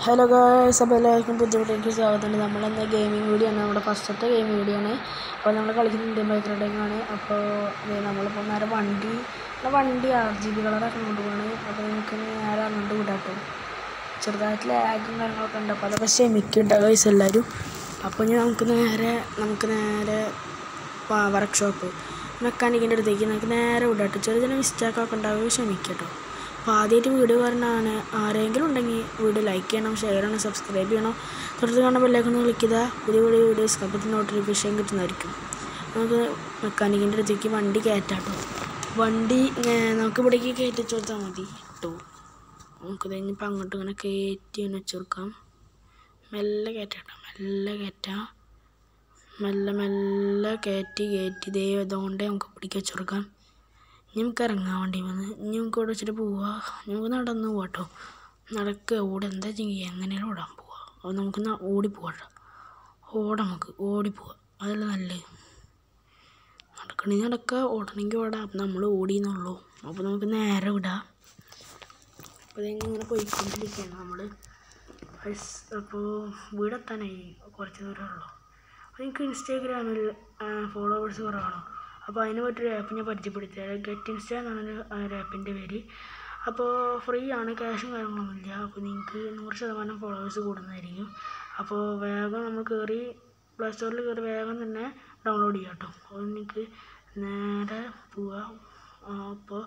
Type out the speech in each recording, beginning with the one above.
Hello guys, അപ്പോൾ എല്ലാവർക്കും പുതിയതിലേക്ക് സ്വാഗതമുണ്ട്. നമ്മളെന്ന gaming video ആണ്, നമ്മുടെ ഫസ്റ്റത്തെ ഗെയിമിംഗ് വീഡിയോ ആണ്. അപ്പോൾ നമ്മൾ കളിക്കുന്ന ഇന്ത്യൻ ബൈക്ക് റൈഡിങ്ങാണ്. അപ്പോൾ നമ്മളിപ്പോൾ നേരെ വണ്ടി RGB കളറൊക്കെ കൊണ്ടുപോവാണ്. അപ്പോൾ നമുക്ക് നേരെ അങ്ങോട്ട് വിടാട്ടോ. ചെറുതായിട്ട് ലാഗും കാര്യങ്ങളൊക്കെ ഉണ്ട്, അപ്പോൾ അതൊക്കെ ക്ഷമിക്കുന്നുണ്ട് ഗായ്സ് എല്ലാവരും. അപ്പോൾ നമുക്ക് നേരെ വർക്ക്ഷോപ്പ് മെക്കാനിക്കിൻ്റെ അടുത്തേക്ക് നമുക്ക് നേരെ വിടാട്ടോ. ചെറിയ ചെറിയ മിസ്റ്റേക്കൊക്കെ ഉണ്ടാവുക ക്ഷമിക്കട്ടോ. അപ്പോൾ ആദ്യമായിട്ട് വീഡിയോ പറഞ്ഞാണ് ആരെങ്കിലും ഉണ്ടെങ്കിൽ വീഡിയോ ലൈക്ക് ചെയ്യണം, ഷെയർ ചെയ്യണം, സബ്സ്ക്രൈബ് ചെയ്യണം. തുടർന്ന് കാണുന്ന ബെല്ലൈക്കൺ ക്ലിക്ക് ചെയ്താൽ പുതിയ വീഡിയോസ് അപ്പോൾ നോട്ടിഫിക്കേഷൻ കിട്ടുന്നതായിരിക്കും. നമുക്ക് മെക്കാനിക്കിൻ്റെ അടുത്തേക്ക് വണ്ടി കയറ്റാട്ടോ. വണ്ടി നമുക്ക് ഇവിടേക്ക് കയറ്റിച്ച് കൊടുത്താൽ മതി കേട്ടോ. നമുക്ക് കഴിഞ്ഞിപ്പോൾ അങ്ങോട്ട് ഇങ്ങനെ കയറ്റി തന്നെ വെച്ച് കൊടുക്കാം. മെല്ലെ കയറ്റാം, മെല്ലെ കയറ്റി ഇതേ ഇതുകൊണ്ട് നമുക്ക് പിടിക്കാൻ വെച്ച് കൊടുക്കാം. നമുക്ക് ഇറങ്ങാൻ വേണ്ടി വന്ന് നമുക്ക് ഇവിടെ വെച്ചിട്ട് പോവാം. നമുക്ക് നടന്ന് പോവാട്ടോ. നടക്കുക എന്താ ചെയ്യുക, എങ്ങനെയാലും ഓടാൻ പോവാം. അപ്പോൾ നമുക്ക് ഓടിപ്പോവാട്ടോ. നമുക്ക് ഓടിപ്പോവാം, അതല്ല നല്ലത്. നടക്കുക, ഓടണമെങ്കിൽ ഓടാം. അപ്പം നമ്മൾ ഓടിയെന്നുള്ളൂ. അപ്പോൾ നമുക്ക് നേരെ വിടാം. അപ്പോൾ ഇങ്ങനെ പോയിക്കൊണ്ടിരിക്കുകയാണ് നമ്മൾ. അപ്പോൾ വീടെത്താനായി കുറച്ച് ദൂരമുള്ളൂ. അപ്പോൾ എനിക്ക് ഇൻസ്റ്റാഗ്രാമിൽ ഫോളോവേഴ്സ് കുറവാണോ, അപ്പോൾ അതിന് പറ്റിയൊരു ആപ്പ് ഞാൻ പരിചയപ്പെടുത്തിയത്. ഗെറ്റ് ഇൻസ്റ്റ എന്നാണ് ആപ്പിൻ്റെ പേര്. അപ്പോൾ ഫ്രീ ആണ്, ക്യാഷും കാര്യങ്ങളൊന്നുമില്ല. അപ്പോൾ നിങ്ങൾക്ക് 100% ഫോളോവേഴ്സ് കൂടുന്നതായിരിക്കും. അപ്പോൾ വേഗം നമ്മൾ പ്ലേ സ്റ്റോറിൽ കയറി വേഗം തന്നെ ഡൗൺലോഡ് ചെയ്യാം കേട്ടോ. അപ്പോൾ നിങ്ങൾക്ക് നേരെ പോവാം. അപ്പോൾ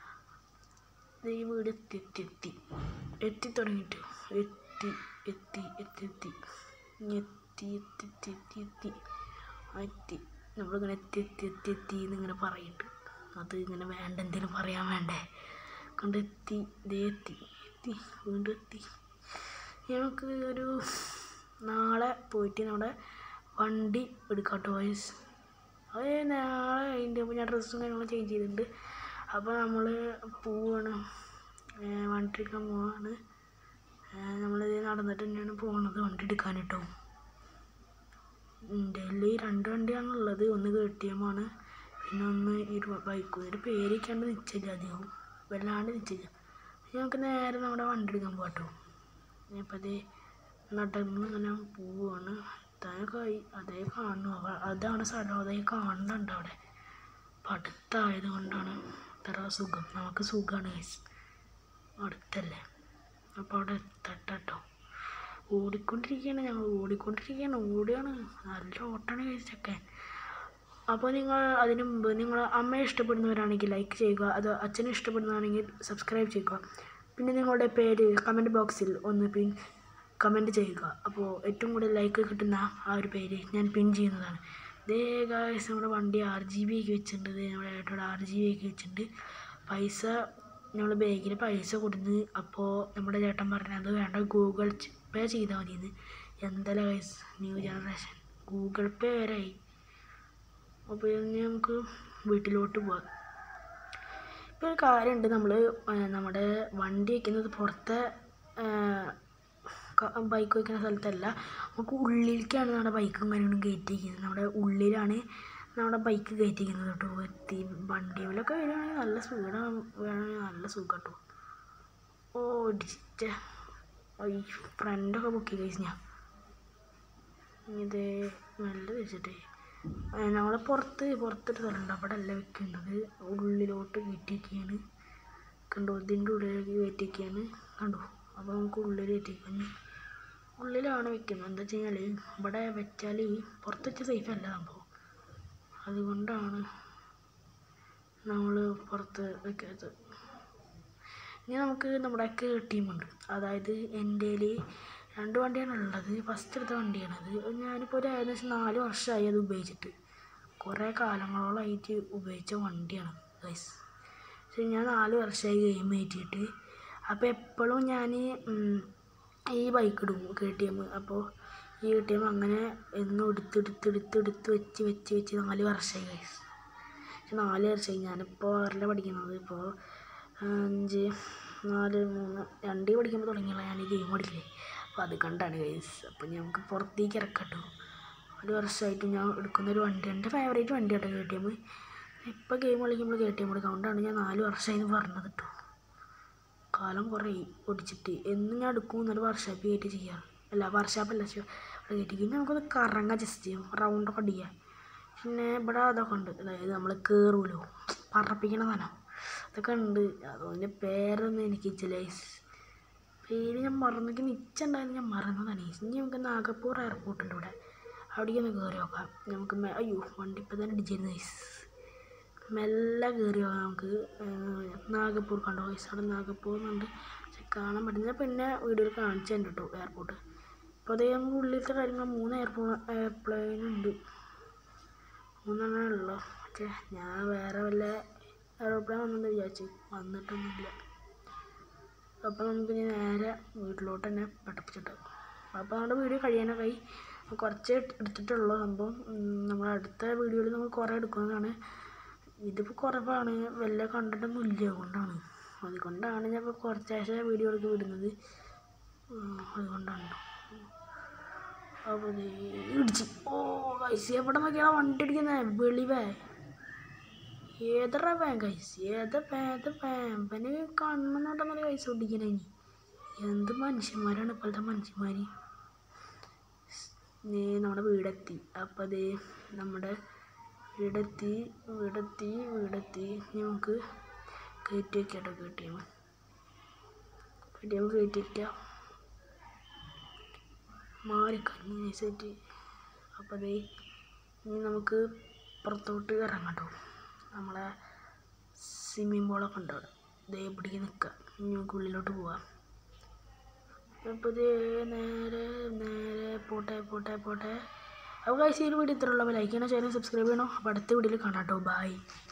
ഈ വീട് എത്തി തുടങ്ങിയിട്ട് എത്തി നമ്മളിങ്ങനെ എത്തി എന്നിങ്ങനെ പറയുന്നുണ്ട്. അത് ഇങ്ങനെ വേണ്ട, എന്തെങ്കിലും പറയാൻ വേണ്ടേ, കണ്ടെത്തി വീണ്ടും എത്തി. നമുക്ക് ഒരു നാളെ പോയിട്ട് നമ്മുടെ വണ്ടി എടുക്കാട്ടോ വയസ്സ്. അത് നാളെ അതിൻ്റെ ഞാൻ ഡ്രസ്സും കാര്യങ്ങളും ചേഞ്ച് ചെയ്തിട്ടുണ്ട്. അപ്പോൾ നമ്മൾ പോവാണ്, വണ്ടി എടുക്കാൻ പോവാണ്. നമ്മളിത് നടന്നിട്ട് തന്നെയാണ് പോകുന്നത് വണ്ടി എടുക്കാൻ കേട്ടോ. എൻ്റെ കയ്യിൽ 2 വണ്ടിയാണുള്ളത്. ഒന്ന് KTM ആണ്, പിന്നെ ഒന്ന് ബൈക്കും. ഇതിൻ്റെ പേരൊക്കെയാണ്ട് നിശ്ചയില്ല, അധികവും വല്ലാണ്ട് നിശ്ചയില്ല. ഞങ്ങൾക്ക് നേരെ നമ്മുടെ വണ്ടി എടുക്കാൻ പോകാട്ടോ. ഇപ്പം അതേ നടന്ന് ഇങ്ങനെ പോവാണ്. അതേ കാണുന്നു, അതാണ് സ്ഥലം, അതേ കാണുന്നുണ്ട് അവിടെ. അപ്പം അടുത്തായത് കൊണ്ടാണ് ഇത്ര സുഖം. നമുക്ക് സുഖമാണ് ഗൈസ്, അടുത്തല്ലേ. അപ്പോൾ അവിടെ എത്തട്ടോ. ഓടിക്കൊണ്ടിരിക്കുകയാണ്, ഓടുകയാണ്. നല്ല ഓട്ടമാണ് കഴിച്ചൊക്കെ. അപ്പോൾ നിങ്ങൾ അതിന് മുമ്പ് നിങ്ങൾ അമ്മയെ ഇഷ്ടപ്പെടുന്നവരാണെങ്കിൽ ലൈക്ക് ചെയ്യുക, അത് അച്ഛനെ ഇഷ്ടപ്പെടുന്നതാണെങ്കിൽ സബ്സ്ക്രൈബ് ചെയ്യുക. പിന്നെ നിങ്ങളുടെ പേര് കമൻറ്റ് ബോക്സിൽ ഒന്ന് കമൻറ്റ് ചെയ്യുക. അപ്പോൾ ഏറ്റവും കൂടുതൽ ലൈക്ക് കിട്ടുന്ന ആ ഒരു പേര് ഞാൻ പിൻ ചെയ്യുന്നതാണ്. ഇതേ ഗായ്സ് നമ്മുടെ വണ്ടി RGB ഒക്കെ വെച്ചിട്ടുണ്ട്. നമ്മുടെ ഏട്ടോടെ RGB ഒക്കെ വെച്ചിട്ടുണ്ട്. പൈസ നമ്മൾ ബാഗിൽ പൈസ കൊടുത്ത്, അപ്പോൾ നമ്മുടെ ചേട്ടൻ പറഞ്ഞത് വേണ്ട, ഗൂഗിൾ പേ ചെയ്താൽ മതിയെന്ന്. എന്തല്ല guys, new generation Google pay വരെയായി. അപ്പോൾ ഇനി നമുക്ക് വീട്ടിലോട്ട് പോവാം. ഇപ്പോൾ ഒരു കാര്യമുണ്ട്, നമ്മുടെ വണ്ടി വയ്ക്കുന്നത് പുറത്തെ ബൈക്ക് വയ്ക്കുന്ന സ്ഥലത്തല്ല, നമുക്ക് ഉള്ളിലേക്കാണ് നമ്മുടെ ബൈക്കും കാര്യങ്ങളും കയറ്റിയിരിക്കുന്നത്. നമ്മുടെ ഉള്ളിലാണ് നമ്മുടെ ബൈക്ക് കയറ്റിയിരിക്കുന്നത് കേട്ടോ. വണ്ടിയിലൊക്കെ വരികയാണെങ്കിൽ നല്ല സ്പീഡാണ്, വേണമെങ്കിൽ നല്ല സുഖം കേട്ടോ. ഓടിച്ചിട്ട് ഫ്രണ്ടൊക്കെ ബുക്ക് ചെയ്ത് കഴിച്ച് ഞാൻ ഇത് നല്ല വെച്ചിട്ടേ നമ്മൾ പുറത്തൊരു സ്ഥലമുണ്ട്, അവിടെ അല്ല വെക്കേണ്ടത്. ഉള്ളിലോട്ട് കയറ്റിയൊക്കെയാണ് കണ്ടോ, ഇതിൻ്റെ ഉള്ളിലേക്ക് കയറ്റിയൊക്കെയാണ് കണ്ടോ. അപ്പോൾ നമുക്ക് ഉള്ളിൽ കയറ്റിക്കാൻ ഉള്ളിലാണ് വെക്കുന്നത്. എന്താ വെച്ച് കഴിഞ്ഞാൽ ഇവിടെ വെച്ചാൽ പുറത്ത് വെച്ചാൽ സേഫ് അല്ല സംഭവം, അതുകൊണ്ടാണ് നമ്മൾ പുറത്ത് വെക്കാത്തത്. ഇനി നമുക്ക് നമ്മുടെ KTM ഉണ്ട്. അതായത് എൻ്റെ കയ്യിൽ 2 വണ്ടിയാണ് ഉള്ളത്. ഫസ്റ്റ് എടുത്ത വണ്ടിയാണത്. ഞാനിപ്പോൾ ഒരു ഏകദേശം 4 വർഷമായി അത് ഉപയോഗിച്ചിട്ട്. കുറേ കാലങ്ങളോളമായിട്ട് ഉപയോഗിച്ച വണ്ടിയാണ് ഗൈസ്. പക്ഷേ ഞാൻ 4 വർഷമായി ഗെയിം കയറ്റിയിട്ട്. അപ്പോൾ എപ്പോഴും ഞാൻ ഈ ബൈക്ക് ഇടും KTM. അപ്പോൾ ഈ KTM അങ്ങനെ എന്നും എടുത്ത് വെച്ച് 4 വർഷമായി ഗൈസ്. 4 വർഷമായി. ഞാനിപ്പോൾ 6ൽ പഠിക്കുന്നത്. ഇപ്പോൾ 5, 4, 3, 2 പഠിക്കുമ്പോൾ തുടങ്ങിയുള്ള ഞാൻ ഈ ഗെയിം പഠിക്കില്ലേ. അപ്പോൾ അത് കണ്ടാണ് ഗൈസ്. അപ്പോൾ ഞങ്ങൾക്ക് പുറത്തേക്ക് ഇറക്കട്ടോ. 1 വർഷമായിട്ട് ഞാൻ എടുക്കുന്നൊരു വണ്ടി, എൻ്റെ ഫേവറേറ്റ് വണ്ടി കേട്ടോ KTM. ഇപ്പോൾ ഗെയിം കളിക്കുമ്പോൾ KTM എടുക്കാം. അതുകൊണ്ടാണ് ഞാൻ 4 വർഷമായി പറഞ്ഞത് കേട്ടോ. കാലം കുറേ പൊടിച്ചിട്ട് എന്നും ഞാൻ എടുക്കും എന്നിട്ട് വർക്ക്ഷോപ്പ് കയറ്റി ചെയ്യാറ്. അല്ല വർക്ക്ഷോപ്പല്ല കയറ്റി പിന്നെ നമുക്കൊന്ന് കറങ്ങാൻ ജസ്റ്റ് ചെയ്യും, റൗണ്ടൊക്കെ അടിക്കുക. പിന്നെ ഇവിടെ അതൊക്കെ ഉണ്ട്, അതായത് നമ്മൾ കയറുമല്ലോ പറപ്പിക്കണ സാധനം, അതൊക്കെ ഉണ്ട്. അതിൻ്റെ പേരൊന്നും എനിക്ക് ഗൈസ്, പേര് ഞാൻ മറന്നെങ്കിൽ നിച്ചുണ്ടായിരുന്നു, ഞാൻ മറന്നതാണ്. ഇനി നമുക്ക് നാഗപ്പൂർ എയർപോർട്ട് ഉണ്ട് ഇവിടെ, അവിടേക്കൊന്ന് കയറി നോക്കാം നമുക്ക്. അയ്യോ വണ്ടി ഇപ്പം തന്നെ ഇടിച്ചിരുന്നു ഗൈസ്. മെല്ലെ കയറി നോക്കാം നമുക്ക്. നാഗപ്പൂർ കണ്ടോ ഗൈസ്, അവിടെ നാഗപ്പൂർ എന്നുണ്ട്, പക്ഷെ കാണാൻ പറ്റുന്നില്ല. പിന്നെ വീഡിയോയിൽ കാണിച്ചു തന്നെ കേട്ടോ എയർപോർട്ട്. അപ്പോൾ അതേ നമുക്ക് ഉള്ളിലത്തെ കാര്യങ്ങൾ 3 എയർപ്ലെയിൻ ഉണ്ട്, 3 ഉള്ളൂ. പക്ഷേ ഞാൻ വേറെ വല്ല എയർപ്ലെയിൻ വന്നെന്ന് വിചാരിച്ചു, വന്നിട്ടൊന്നുമില്ല. അപ്പോൾ നമുക്ക് ഇനി നേരെ വീട്ടിലോട്ട് തന്നെ പഠിപ്പിച്ചിട്ടാവും. അപ്പോൾ നമ്മുടെ വീഡിയോ കഴിയാനൊക്കെ കുറച്ച് എടുത്തിട്ടുള്ളൂ സംഭവം. നമ്മൾ അടുത്ത വീഡിയോയിൽ നമ്മൾ കുറേ എടുക്കുന്നതാണ്. ഇതിപ്പോൾ കുറവാണ്, വല്ല കണ്ടിട്ടൊന്നും ഇല്ല, അതുകൊണ്ടാണ് ഞാൻ ഇപ്പോൾ കുറച്ചാഴ്ച വീഡിയോ എടുത്ത് വിടുന്നത്, അതുകൊണ്ടാണ്. അപ്പോൾ ഇടിച്ച് കൈസ് എവിടെ നോക്കിയാണ് വണ്ടി അടിക്കുന്നത്, വെളിവേ ഏതറ വേൻ കൈസ്, വേമ്പന് കണ്ണെന്നോട്ടെന്നൊരു കൈസ് ഓടിക്കണേ. ഇനി എന്ത് മനുഷ്യന്മാരാണ് ഇപ്പോഴത്തെ മനുഷ്യന്മാർ. നമ്മുടെ വീടെത്തി. അപ്പോൾ അത് നമ്മുടെ വീടെത്തി. നമുക്ക് കയറ്റി വയ്ക്കാട്ടോ, KTM കയറ്റി വയ്ക്കാം, മാറിക്കഞ്ഞി നൈസായിട്ട്. അപ്പോൾ അതേ ഇനി നമുക്ക് പുറത്തോട്ട് ഇറങ്ങട്ടോ. നമ്മളെ സ്വിമ്മിംഗ് പൂളൊക്കെ ഉണ്ട് അവിടെ, ഇതേ പിടിക്ക് നിൽക്കുക. ഇനി നമുക്ക് ഉള്ളിലോട്ട് പോവാം. അപ്പോൾ ഇത് നേരെ പോട്ടെ. അപ്പോൾ ഗൈസ് ഈ വീഡിയോ ഇത്രയുള്ളൂ. ലൈക്ക് ചെയ്യണം, ഷെയർ ചെയ്യണം, സബ്സ്ക്രൈബ് ചെയ്യണം. അപ്പോൾ അടുത്ത വീഡിയോയിൽ കാണാം കേട്ടോ. ബൈ.